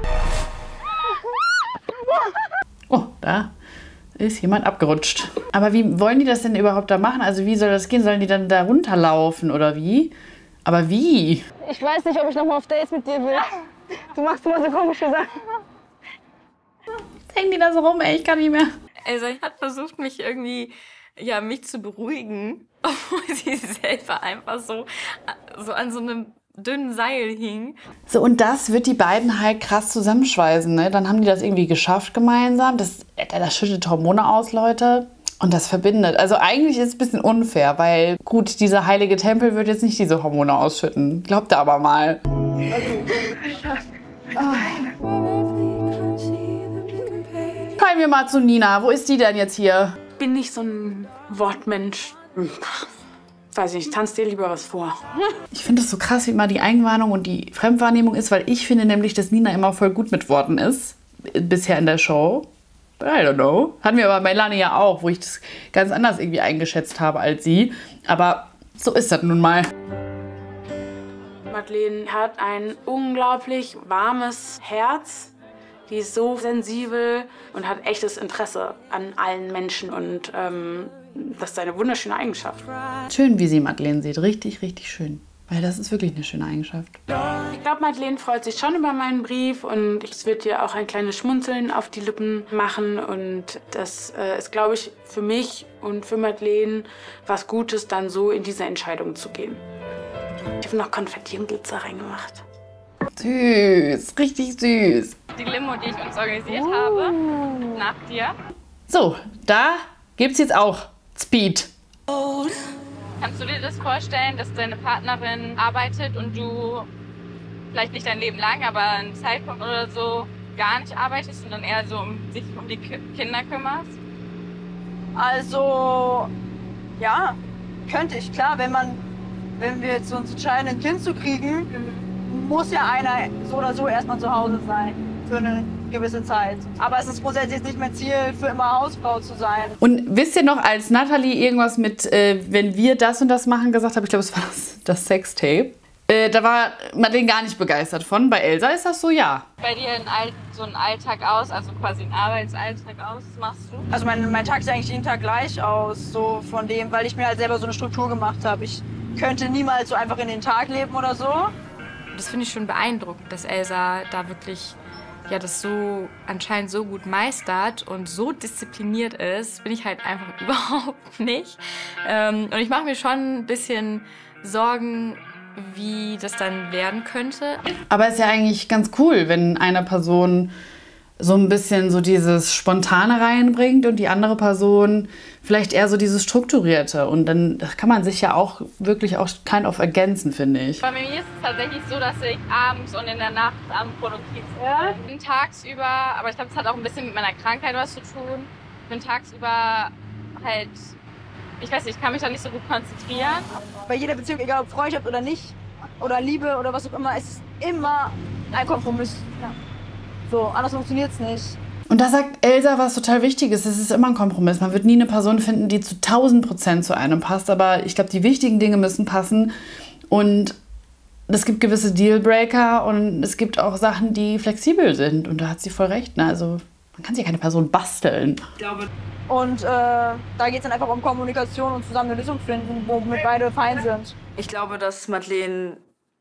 Oh, da ist jemand abgerutscht. Aber wie wollen die das denn überhaupt da machen? Also wie soll das gehen? Sollen die dann da runterlaufen oder wie? Aber wie? Ich weiß nicht, ob ich noch mal auf Dates mit dir will. Du machst immer so komische Sachen. Jetzt hängen die da so rum, ey, ich kann nicht mehr. Elsa hat versucht, mich irgendwie, ja, mich zu beruhigen, obwohl sie selber einfach so, so an so einem dünnen Seil hing. So, und das wird die beiden halt krass zusammenschweißen, ne? Dann haben die das irgendwie geschafft gemeinsam. Das, das schüttet Hormone aus, Leute. Und das verbindet. Also eigentlich ist es ein bisschen unfair, weil gut, dieser heilige Tempel wird jetzt nicht diese Hormone ausschütten. Glaubt ihr aber mal. Kommen wir mal zu Nina. Wo ist die denn jetzt hier? Ich bin nicht so ein Wortmensch. Weiß nicht, ich tanze dir lieber was vor. Ich finde es so krass, wie immer die Eigenwahrnehmung und die Fremdwahrnehmung ist, weil ich finde nämlich, dass Nina immer voll gut mit Worten ist. Bisher in der Show. But I don't know. Hatten wir aber Melanie ja auch, wo ich das ganz anders irgendwie eingeschätzt habe als sie. Aber so ist das nun mal. Madeleine hat ein unglaublich warmes Herz. Die ist so sensibel und hat echtes Interesse an allen Menschen. Und ähm, das ist eine wunderschöne Eigenschaft. Schön, wie sie Madeleine sieht. Richtig, richtig schön. Weil das ist wirklich eine schöne Eigenschaft. Ich glaube, Madeleine freut sich schon über meinen Brief. Und es wird ihr auch ein kleines Schmunzeln auf die Lippen machen. Und das äh, ist, glaube ich, für mich und für Madeleine was Gutes, dann so in diese Entscheidung zu gehen. Ich habe noch Konfetti und Glitzer reingemacht. Süß, richtig süß. Die Limo, die ich uns organisiert uh. habe, nach dir. So, da gibt's jetzt auch Speed. Kannst du dir das vorstellen, dass deine Partnerin arbeitet und du vielleicht nicht dein Leben lang, aber einen Zeitpunkt oder so gar nicht arbeitest und dann eher so um sich um die Kinder kümmerst? Also, ja, könnte ich, klar, wenn man, wenn wir jetzt uns entscheiden, ein Kind zu kriegen, mhm. muss ja einer so oder so erstmal zu Hause sein für eine gewisse Zeit. Aber es ist grundsätzlich nicht mein Ziel, für immer Hausfrau zu sein. Und wisst ihr noch, als Natalie irgendwas mit, äh, wenn wir das und das machen, gesagt hat, ich glaube, es war das, das Sextape, äh, da war Madeleine gar nicht begeistert von. Bei Elsa ist das so, ja. Bei dir ein All so ein Alltag aus, also quasi ein Arbeitsalltag aus, was machst du? Also mein, mein Tag sieht eigentlich jeden Tag gleich aus, so von dem, weil ich mir halt selber so eine Struktur gemacht habe. Ich könnte niemals so einfach in den Tag leben oder so. Das finde ich schon beeindruckend, dass Elsa da wirklich ja, das so anscheinend so gut meistert und so diszipliniert ist, bin ich halt einfach überhaupt nicht. Ähm, und ich mache mir schon ein bisschen Sorgen, wie das dann werden könnte. Aber es ist ja eigentlich ganz cool, wenn eine Person so ein bisschen so dieses Spontane reinbringt und die andere Person vielleicht eher so dieses Strukturierte. Und dann kann man sich ja auch wirklich auch kind of ergänzen, finde ich. Bei mir ist es tatsächlich so, dass ich abends und in der Nacht am produktiv bin. Tagsüber, aber ich glaube, es hat auch ein bisschen mit meiner Krankheit was zu tun. Ich bin tagsüber halt, ich weiß nicht, ich kann mich da nicht so gut konzentrieren. Bei jeder Beziehung, egal ob Freundschaft oder nicht, oder Liebe oder was auch immer, es ist immer ein Kompromiss. Ja. So, anders funktioniert es nicht. Und da sagt Elsa was total Wichtiges. Es ist immer ein Kompromiss. Man wird nie eine Person finden, die zu tausend Prozent zu einem passt. Aber ich glaube, die wichtigen Dinge müssen passen. Und es gibt gewisse Dealbreaker und es gibt auch Sachen, die flexibel sind. Und da hat sie voll recht. Ne? Also man kann sich keine Person basteln. Ich glaube. Und äh, da geht es dann einfach um Kommunikation und zusammen eine Lösung finden, womit beide fein sind. Ich glaube, dass Madeleine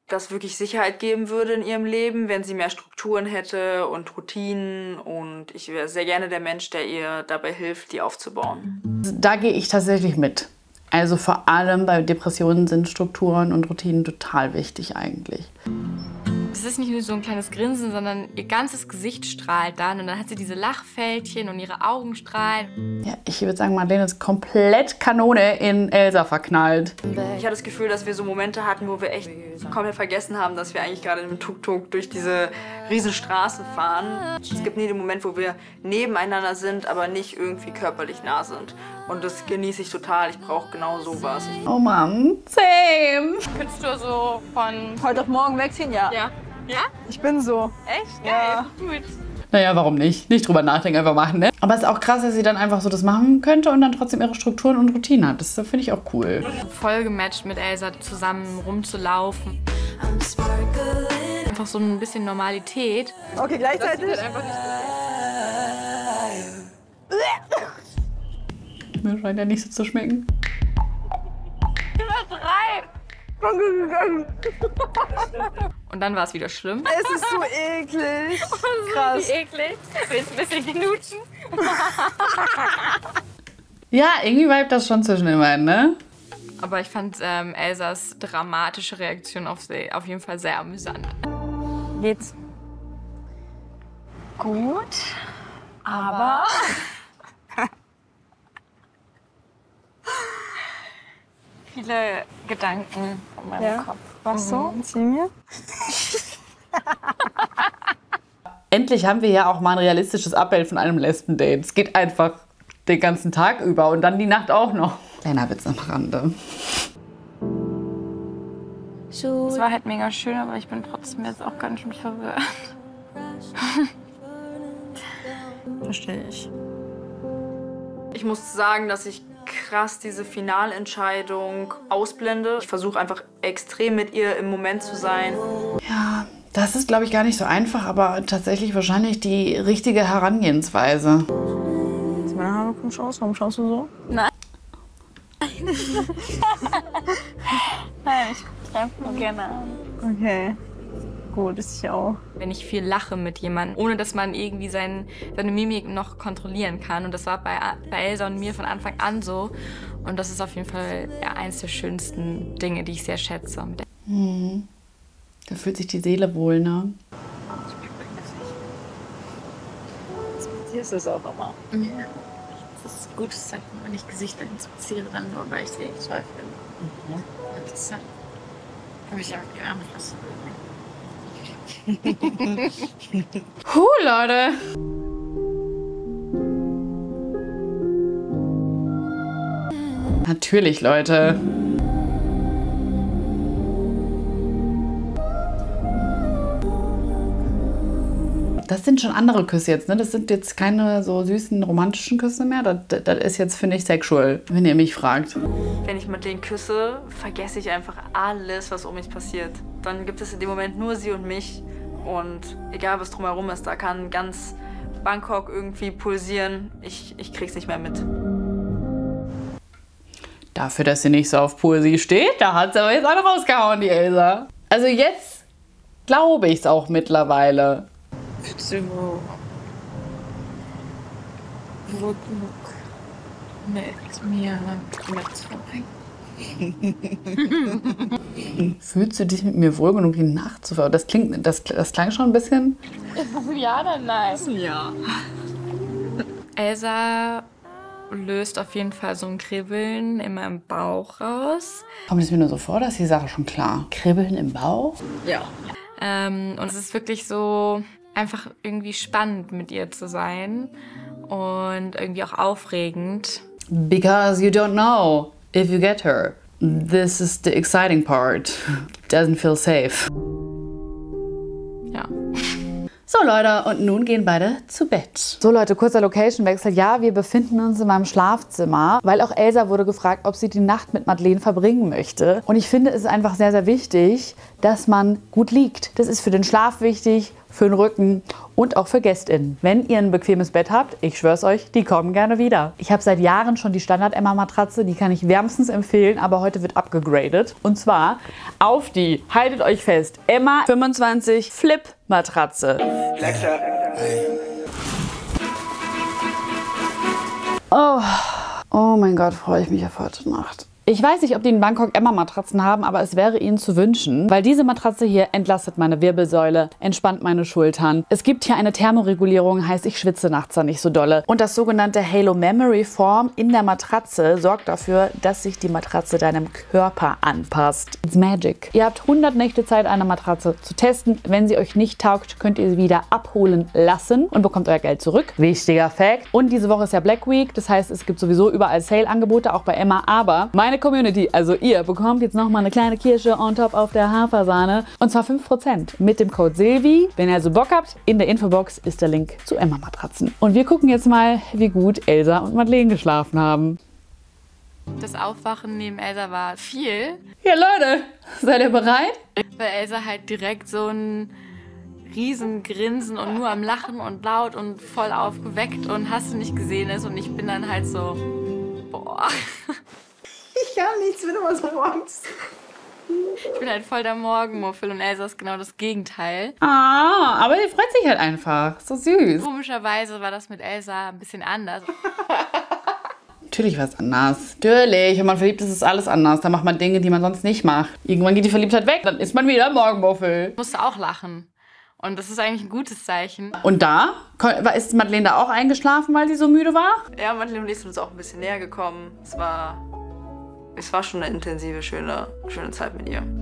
das wirklich Sicherheit geben würde in ihrem Leben, wenn sie mehr Strukturen hätte und Routinen. Und ich wäre sehr gerne der Mensch, der ihr dabei hilft, die aufzubauen. Da gehe ich tatsächlich mit. Also vor allem bei Depressionen sind Strukturen und Routinen total wichtig eigentlich. Es ist nicht nur so ein kleines Grinsen, sondern ihr ganzes Gesicht strahlt dann und dann hat sie diese Lachfältchen und ihre Augen strahlen. Ja, ich würde sagen, Madeleine ist komplett Kanone in Elsa verknallt. Ich hatte das Gefühl, dass wir so Momente hatten, wo wir echt komplett vergessen haben, dass wir eigentlich gerade im Tuk-Tuk durch diese riesen Straßen fahren. Es gibt nie den Moment, wo wir nebeneinander sind, aber nicht irgendwie körperlich nah sind. Und das genieße ich total. Ich brauche genau sowas. Oh Mann, same. Könntest du so von Heute auf morgen wegziehen? Ja. Ja. Ja? Ich bin so. Echt? Geil. Ja. Gut. Naja, warum nicht? Nicht drüber nachdenken, einfach machen, ne? Aber es ist auch krass, dass sie dann einfach so das machen könnte und dann trotzdem ihre Strukturen und Routinen hat. Das finde ich auch cool. Voll gematcht mit Elsa zusammen rumzulaufen. Einfach so ein bisschen Normalität. Okay, gleichzeitig. Mir scheint ja nicht so zu schmecken. Drei. Und dann war es wieder schlimm. Es ist so eklig. Krass. Wie eklig. Willst du ein bisschen knutschen? Ja, irgendwie bleibt das schon zwischen den beiden, ne? Aber ich fand ähm, Elsas dramatische Reaktion auf sie auf jeden Fall sehr amüsant. Geht's gut, aber viele Gedanken in meinem Ja. Kopf. Was so? Zieh mir. Endlich haben wir ja auch mal ein realistisches Abbild von einem Lesben-Date. Es geht einfach den ganzen Tag über und dann die Nacht auch noch. Kleiner Witz am Rande. Es war halt mega schön, aber ich bin trotzdem jetzt auch ganz schön verwirrt. Verstehe ich. Ich muss sagen, dass ich krass diese Finalentscheidung ausblende. Ich versuche einfach extrem mit ihr im Moment zu sein. Ja, das ist, glaube ich, gar nicht so einfach, aber tatsächlich wahrscheinlich die richtige Herangehensweise. Meine Haare kommen schon aus. Warum schaust du so? Nein, ich treffe nur gerne an. Okay. Gut, ist ich auch. Wenn ich viel lache mit jemandem, ohne dass man irgendwie sein, seine Mimik noch kontrollieren kann. Und das war bei, bei Elsa und mir von Anfang an so. Und das ist auf jeden Fall ja, eins der schönsten Dinge, die ich sehr schätze. Hm. Da fühlt sich die Seele wohl, ne? Hier ist es auch immer. Ja. Das ist ein gutes Zeichen, wenn ich Gesichter inspiziere, dann nur, weil ich sie toll finde. Mhm. Das habe ich auch die Arme fast. Huh, Leute. Natürlich, Leute. Das sind schon andere Küsse jetzt, ne? Das sind jetzt keine so süßen romantischen Küsse mehr. Das, das ist jetzt, finde ich, sexual, wenn ihr mich fragt. Wenn ich mit denen küsse, vergesse ich einfach alles, was um mich passiert. Dann gibt es in dem Moment nur sie und mich. Und egal, was drumherum ist, da kann ganz Bangkok irgendwie pulsieren. Ich, ich krieg's nicht mehr mit. Dafür, dass sie nicht so auf Poesie steht, da hat sie aber jetzt alle rausgehauen, die Elsa. Also jetzt glaube ich es auch mittlerweile. Willst du genug mit mir mitzubringen? Fühlst du dich mit mir wohl genug, die Nacht zu verbringen? Das klingt, das, das klang schon ein bisschen. Ja oder nein? Ja. Elsa löst auf jeden Fall so ein Kribbeln in meinem Bauch raus. Kommt es mir nur so vor, dass die Sache schon klar. Kribbeln im Bauch? Ja. Ähm, und es ist wirklich so einfach irgendwie spannend, mit ihr zu sein und irgendwie auch aufregend. Because you don't know if you get her. This is the exciting part. Doesn't feel safe. Ja. So Leute, und nun gehen beide zu Bett. So Leute, kurzer Location-Wechsel. Ja, wir befinden uns in meinem Schlafzimmer, weil auch Elsa wurde gefragt, ob sie die Nacht mit Madeleine verbringen möchte. Und ich finde, es ist einfach sehr, sehr wichtig, dass man gut liegt. Das ist für den Schlaf wichtig für den Rücken und auch für GästInnen. Wenn ihr ein bequemes Bett habt, ich schwör's euch, die kommen gerne wieder. Ich habe seit Jahren schon die Standard-Emma-Matratze, die kann ich wärmstens empfehlen, aber heute wird abgegradet. Und zwar auf die, haltet euch fest, Emma fünfundzwanzig Flip-Matratze. Oh. oh mein Gott, freue ich mich auf heute Nacht. Ich weiß nicht, ob die in Bangkok Emma-Matratzen haben, aber es wäre ihnen zu wünschen, weil diese Matratze hier entlastet meine Wirbelsäule, entspannt meine Schultern. Es gibt hier eine Thermoregulierung, heißt ich schwitze nachts dann nicht so dolle. Und das sogenannte Halo Memory Form in der Matratze sorgt dafür, dass sich die Matratze deinem Körper anpasst. It's magic. Ihr habt hundert Nächte Zeit, eine Matratze zu testen. Wenn sie euch nicht taugt, könnt ihr sie wieder abholen lassen und bekommt euer Geld zurück. Wichtiger Fact. Und diese Woche ist ja Black Week, das heißt, es gibt sowieso überall Sale-Angebote, auch bei Emma, aber meine Community, also ihr, bekommt jetzt noch mal eine kleine Kirsche on top auf der Hafersahne. Und zwar fünf Prozent mit dem Code Silvi. Wenn ihr also Bock habt, in der Infobox ist der Link zu Emma-Matratzen. Und wir gucken jetzt mal, wie gut Elsa und Madeleine geschlafen haben. Das Aufwachen neben Elsa war viel. Ja, Leute, seid ihr bereit? Weil Elsa halt direkt so ein Riesengrinsen und nur am Lachen und laut und voll aufgeweckt und hast du nicht gesehen ist. Und ich bin dann halt so, boah. Ich kann nichts, wenn du was morgens. Ich bin halt voll der Morgenmuffel und Elsa ist genau das Gegenteil. Ah, aber die freut sich halt einfach. So süß. Komischerweise war das mit Elsa ein bisschen anders. Natürlich war es anders. Natürlich. Wenn man verliebt ist, ist alles anders. Da macht man Dinge, die man sonst nicht macht. Irgendwann geht die Verliebtheit weg, dann ist man wieder Morgenmuffel. Ich musste auch lachen. Und das ist eigentlich ein gutes Zeichen. Und da? Ist Madeleine da auch eingeschlafen, weil sie so müde war? Ja, Madeleine und ich sind uns auch ein bisschen näher gekommen. Es war... Es war schon eine intensive, schöne, schöne Zeit mit ihr.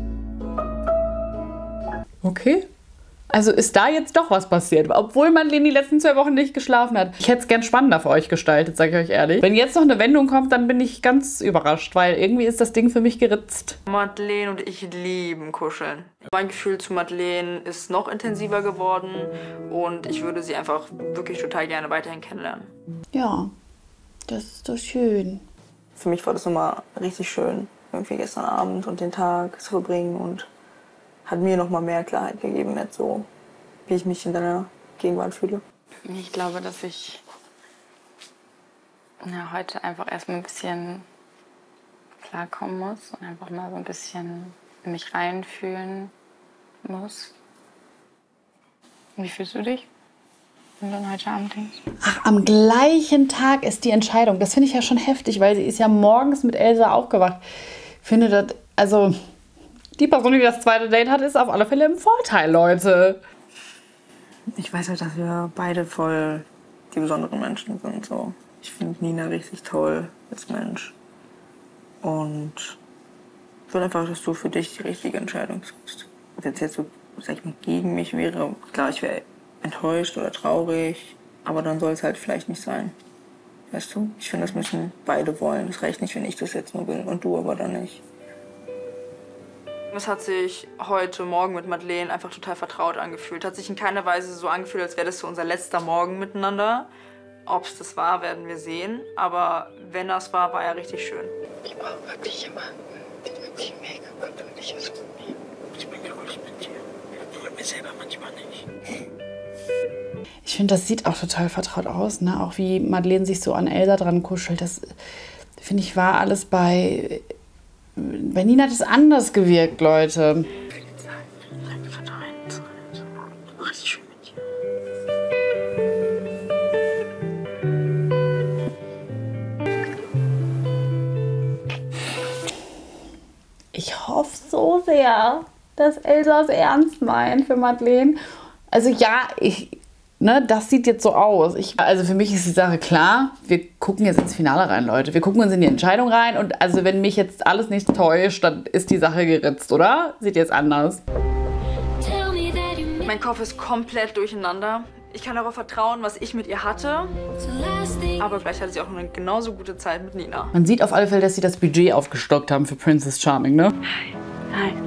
Okay. Also ist da jetzt doch was passiert, obwohl Madeleine die letzten zwei Wochen nicht geschlafen hat. Ich hätte es gern spannender für euch gestaltet, sage ich euch ehrlich. Wenn jetzt noch eine Wendung kommt, dann bin ich ganz überrascht, weil irgendwie ist das Ding für mich geritzt. Madeleine und ich lieben Kuscheln. Mein Gefühl zu Madeleine ist noch intensiver geworden und ich würde sie einfach wirklich total gerne weiterhin kennenlernen. Ja, das ist so schön. Für mich war das nochmal richtig schön, irgendwie gestern Abend und den Tag zu verbringen und hat mir nochmal mehr Klarheit gegeben, jetzt so, wie ich mich in deiner Gegenwart fühle. Ich glaube, dass ich ja, heute einfach erstmal ein bisschen klarkommen muss und einfach mal so ein bisschen in mich reinfühlen muss. Wie fühlst du dich, wenn du dann heute Abend denkst? Ach, am gleichen Tag ist die Entscheidung. Das finde ich ja schon heftig, weil sie ist ja morgens mit Elsa aufgewacht. Ich finde das, also die Person, die das zweite Date hat, ist auf alle Fälle im Vorteil, Leute. Ich weiß halt, dass wir beide voll die besonderen Menschen sind. So. Ich finde Nina richtig toll als Mensch. Und ich will einfach, dass du für dich die richtige Entscheidung triffst. Wenn es jetzt so, sag ich mal, gegen mich wäre, klar, ich wäre enttäuscht oder traurig, aber dann soll es halt vielleicht nicht sein. Weißt du? Ich finde, das müssen beide wollen. Es reicht nicht, wenn ich das jetzt nur will und du aber dann nicht. Es hat sich heute Morgen mit Madeleine einfach total vertraut angefühlt. Hat sich in keiner Weise so angefühlt, als wäre das so unser letzter Morgen miteinander. Ob es das war, werden wir sehen. Aber wenn das war, war er richtig schön. Ich brauche wirklich jemanden, der wirklich mega kontinuierlich ist mit mir. Ich bin glücklich mit dir. Nur mit mir selber manchmal nicht. Ich finde, das sieht auch total vertraut aus, ne? Auch wie Madeleine sich so an Elsa dran kuschelt. Das, finde ich, war alles bei... Bei Nina hat es anders gewirkt, Leute. Danke für deine Zeit. Richtig schön mit dir. Ich hoffe so sehr, dass Elsa es ernst meint für Madeleine. Also ja, ich... Ne, das sieht jetzt so aus. Ich, also für mich ist die Sache klar, wir gucken jetzt ins Finale rein, Leute. Wir gucken uns in die Entscheidung rein und also wenn mich jetzt alles nicht täuscht, dann ist die Sache geritzt, oder? Sieht jetzt anders. Mein Kopf ist komplett durcheinander. Ich kann darauf vertrauen, was ich mit ihr hatte. Aber vielleicht hatte sie auch eine genauso gute Zeit mit Nina. Man sieht auf alle Fälle, dass sie das Budget aufgestockt haben für Princess Charming, ne? Nein.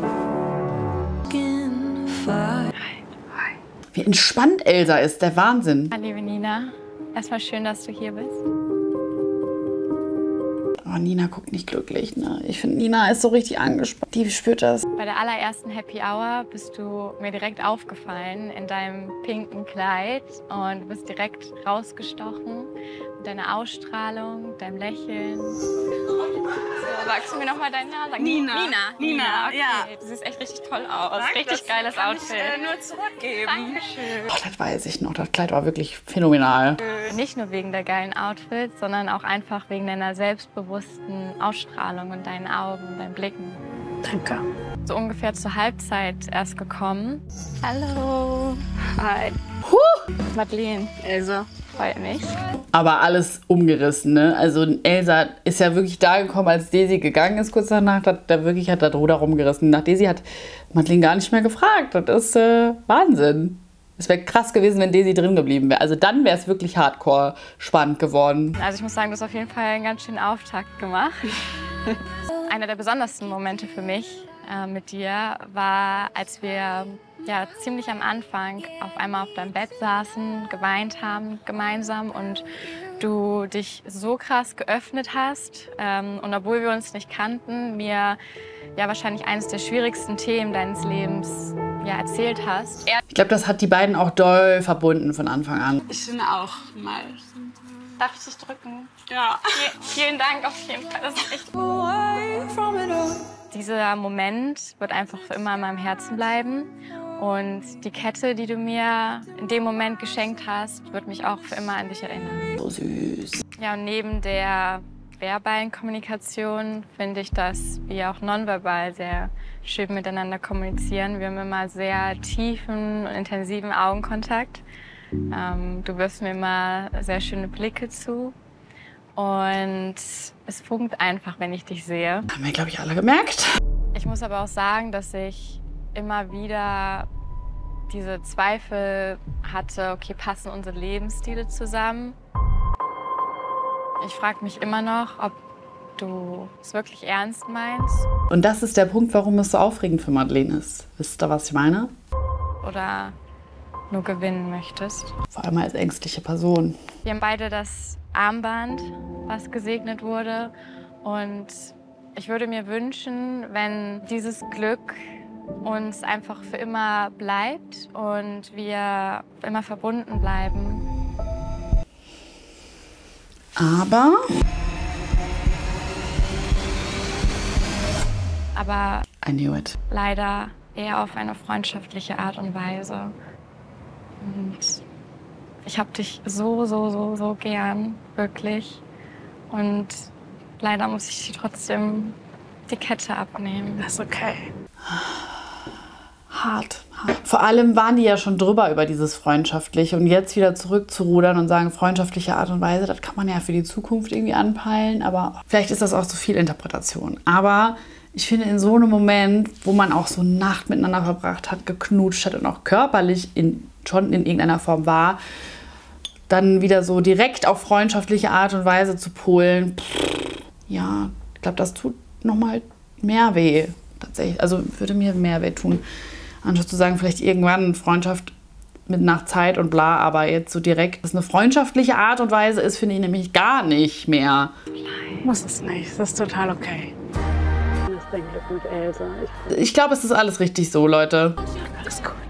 Wie entspannt Elsa ist, der Wahnsinn. Liebe Nina, erstmal schön, dass du hier bist. Oh, Nina guckt nicht glücklich, ne? Ich finde, Nina ist so richtig angespannt. Die spürt das. Bei der allerersten Happy Hour bist du mir direkt aufgefallen in deinem pinken Kleid und du bist direkt rausgestochen mit deiner Ausstrahlung, deinem Lächeln. So, sagst du mir noch mal deinen Namen? Sag Nina. Nina. Nina, okay. ja. Du siehst echt richtig toll aus. Danke, richtig das geiles kann Outfit. Ich, äh, nur zurückgeben. Dankeschön. Oh, das weiß ich noch. Das Kleid war wirklich phänomenal. Nicht nur wegen der geilen Outfits, sondern auch einfach wegen deiner selbstbewussten Ausstrahlung und deinen Augen, deinen Blicken. Danke. So ungefähr zur Halbzeit erst gekommen. Hallo. Hi. Huh. Madeleine. Elsa. Freut mich. Aber alles umgerissen, ne? Also Elsa ist ja wirklich da gekommen, als Daisy gegangen ist kurz danach. Hat da wirklich hat das Ruder rumgerissen. Nach Daisy hat Madeleine gar nicht mehr gefragt. Das ist äh, Wahnsinn. Es wäre krass gewesen, wenn Daisy drin geblieben wäre. Also dann wäre es wirklich hardcore spannend geworden. Also ich muss sagen, du hast auf jeden Fall einen ganz schönen Auftakt gemacht. Einer der besondersten Momente für mich äh, mit dir war, als wir ja, ziemlich am Anfang auf einmal auf deinem Bett saßen, geweint haben gemeinsam und du dich so krass geöffnet hast. Ähm, und obwohl wir uns nicht kannten, mir ja wahrscheinlich eines der schwierigsten Themen deines Lebens ja, erzählt hast. Er Ich glaube, das hat die beiden auch doll verbunden von Anfang an. Ich finde auch mal. Darf ich dich drücken? Ja. Vielen Dank auf jeden Fall. Das ist echt Dieser Moment wird einfach für immer in meinem Herzen bleiben. Und die Kette, die du mir in dem Moment geschenkt hast, wird mich auch für immer an dich erinnern. So süß. Ja, und neben der verbalen Kommunikation finde ich, dass wir auch nonverbal sehr schön miteinander kommunizieren. Wir haben immer sehr tiefen und intensiven Augenkontakt. Ähm, du wirfst mir immer sehr schöne Blicke zu. Und es funkt einfach, wenn ich dich sehe. Haben wir, glaube ich, alle gemerkt. Ich muss aber auch sagen, dass ich immer wieder diese Zweifel hatte, okay, passen unsere Lebensstile zusammen? Ich frage mich immer noch, ob du es wirklich ernst meinst. Und das ist der Punkt, warum es so aufregend für Madeleine ist. Wisst ihr, was ich meine? Oder nur gewinnen möchtest. Vor allem als ängstliche Person. Wir haben beide das Armband, was gesegnet wurde. Und ich würde mir wünschen, wenn dieses Glück uns einfach für immer bleibt und wir immer verbunden bleiben. Aber... Aber I knew it. leider eher auf eine freundschaftliche Art und Weise. Und ich habe dich so, so, so, so gern, wirklich. Und leider muss ich dir trotzdem die Kette abnehmen. Das ist okay. Hart, hart. Vor allem waren die ja schon drüber über dieses Freundschaftliche. Und jetzt wieder zurückzurudern und sagen, freundschaftliche Art und Weise, das kann man ja für die Zukunft irgendwie anpeilen. Aber vielleicht ist das auch zu viel Interpretation. Aber ich finde, in so einem Moment, wo man auch so eine Nacht miteinander verbracht hat, geknutscht hat und auch körperlich in, schon in irgendeiner Form war, dann wieder so direkt auf freundschaftliche Art und Weise zu polen, pff, ja, ich glaube, das tut nochmal mehr weh. Tatsächlich. Also würde mir mehr weh tun. Anstatt zu sagen, vielleicht irgendwann Freundschaft mit nach Zeit und bla, aber jetzt so direkt, dass eine freundschaftliche Art und Weise ist, finde ich nämlich gar nicht mehr. Muss es nicht. Das ist total okay. Das denke ich mit Elsa. Ich, ich glaube, es ist alles richtig so, Leute. alles gut.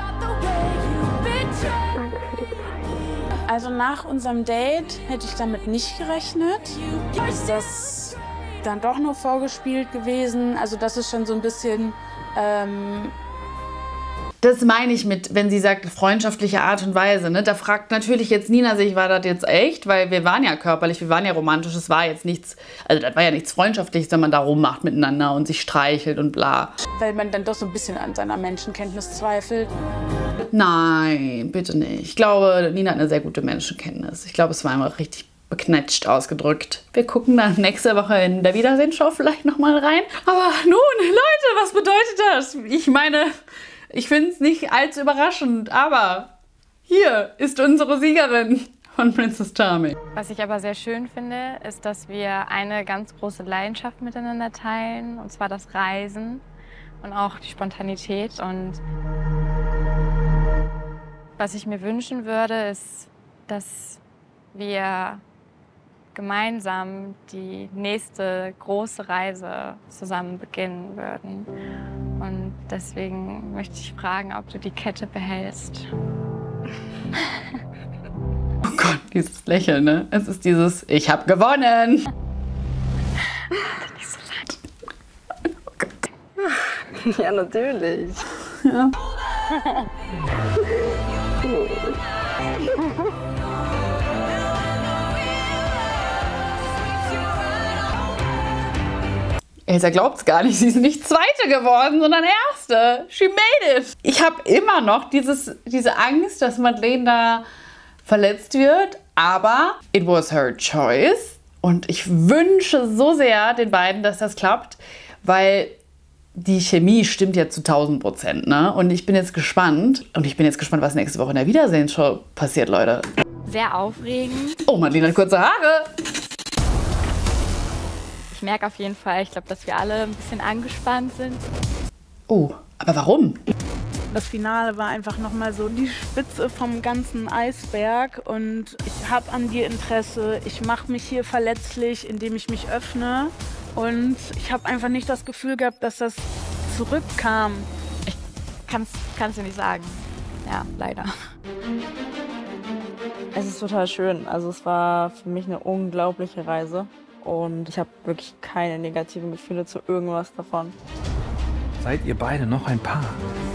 Also nach unserem Date hätte ich damit nicht gerechnet. Ist das dann doch nur vorgespielt gewesen? Also das ist schon so ein bisschen... Ähm Das meine ich mit, wenn sie sagt, freundschaftliche Art und Weise. Ne? Da fragt natürlich jetzt Nina sich, war das jetzt echt? Weil wir waren ja körperlich, wir waren ja romantisch. Es war jetzt nichts, also das war ja nichts Freundschaftliches, wenn man da rummacht miteinander und sich streichelt und bla. Weil man dann doch so ein bisschen an seiner Menschenkenntnis zweifelt. Nein, bitte nicht. Ich glaube, Nina hat eine sehr gute Menschenkenntnis. Ich glaube, es war einfach richtig beknetscht ausgedrückt. Wir gucken dann nächste Woche in der Wiedersehensshow vielleicht nochmal rein. Aber nun, Leute, was bedeutet das? Ich meine... Ich finde es nicht allzu überraschend, aber hier ist unsere Siegerin von Princess Charming. Was ich aber sehr schön finde, ist, dass wir eine ganz große Leidenschaft miteinander teilen, und zwar das Reisen und auch die Spontanität. Und was ich mir wünschen würde, ist, dass wir gemeinsam die nächste große Reise zusammen beginnen würden. Und deswegen möchte ich fragen, ob du die Kette behältst. Oh Gott, dieses Lächeln, ne? Es ist dieses, ich habe gewonnen. Nicht so leid. Oh Gott. Ja, natürlich. Ja. Elsa glaubt's gar nicht, sie ist nicht Zweite geworden, sondern Erste. She made it. Ich habe immer noch dieses, diese Angst, dass Madeleine da verletzt wird, aber it was her choice. Und ich wünsche so sehr den beiden, dass das klappt, weil die Chemie stimmt ja zu tausend Prozent, ne? Und ich bin jetzt gespannt. Und ich bin jetzt gespannt, was nächste Woche in der Wiedersehensshow passiert, Leute. Sehr aufregend. Oh, Madeleine hat kurze Haare. Ich merke auf jeden Fall, ich glaube, dass wir alle ein bisschen angespannt sind. Oh, aber warum? Das Finale war einfach nochmal so die Spitze vom ganzen Eisberg und ich habe an dir Interesse. Ich mache mich hier verletzlich, indem ich mich öffne und ich habe einfach nicht das Gefühl gehabt, dass das zurückkam. Ich kann's, kann's dir nicht sagen. Ja, leider. Es ist total schön. Also es war für mich eine unglaubliche Reise. Und ich habe wirklich keine negativen Gefühle zu irgendwas davon. Seid ihr beide noch ein Paar?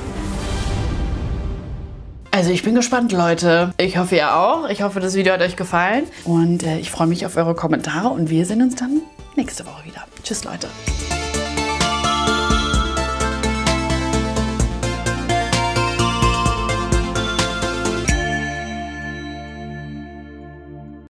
Also ich bin gespannt, Leute. Ich hoffe, ihr auch. Ich hoffe, das Video hat euch gefallen. Und äh, ich freue mich auf eure Kommentare. Und wir sehen uns dann nächste Woche wieder. Tschüss, Leute.